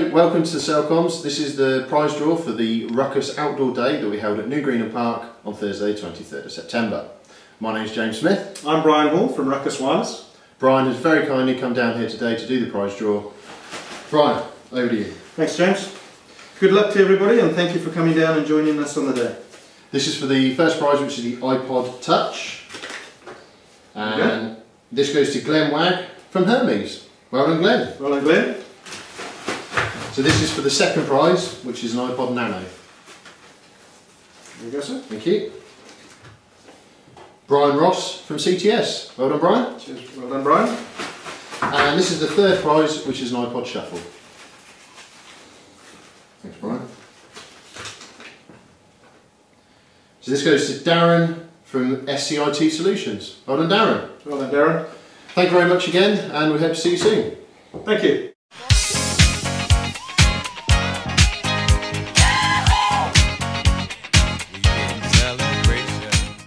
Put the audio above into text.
Hello, welcome to Selcoms. This is the prize draw for the Ruckus Outdoor Day that we held at New Greenham Park on Thursday 23rd of September. My name is James Smith. I'm Bryan Hall from Ruckus Wireless. Brian has very kindly come down here today to do the prize draw. Brian, over to you. Thanks, James. Good luck to everybody and thank you for coming down and joining us on the day. This is for the first prize, which is the iPod Touch. And this goes to Glenn Wagg from Hermes. Well done, Glenn. Well done, Glenn. So this is for the second prize, which is an iPod Nano. There you go, sir. Thank you. Brian Ross from CTS. Well done, Brian. Cheers. Well done, Brian. And this is the third prize, which is an iPod Shuffle. Thanks, Brian. So this goes to Darren from SCIT Solutions. Well done, Darren. Well done, Darren. Thank you very much again, and we hope to see you soon. Thank you.